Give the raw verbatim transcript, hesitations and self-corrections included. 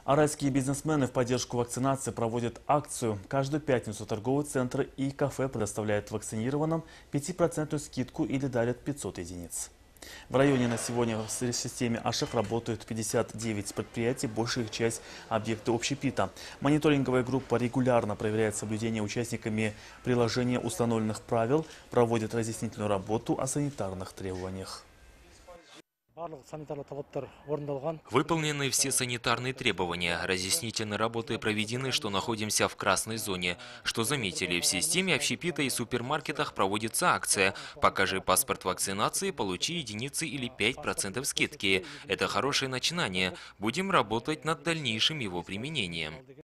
Арайские бизнесмены в поддержку вакцинации проводят акцию. Каждую пятницу торговые центры и кафе предоставляют вакцинированным пятипроцентную скидку или дарят пятьсот единиц. В районе на сегодня в системе АШЕФ работают пятьдесят девять предприятий, большая их часть – объекты общепита. Мониторинговая группа регулярно проверяет соблюдение участниками приложения установленных правил, проводит разъяснительную работу о санитарных требованиях. Выполнены все санитарные требования. Разъяснительные работы проведены, что находимся в красной зоне. Что заметили, в системе общепита и супермаркетах проводится акция «Покажи паспорт вакцинации, получи единицы или пять процентов скидки». Это хорошее начинание. Будем работать над дальнейшим его применением.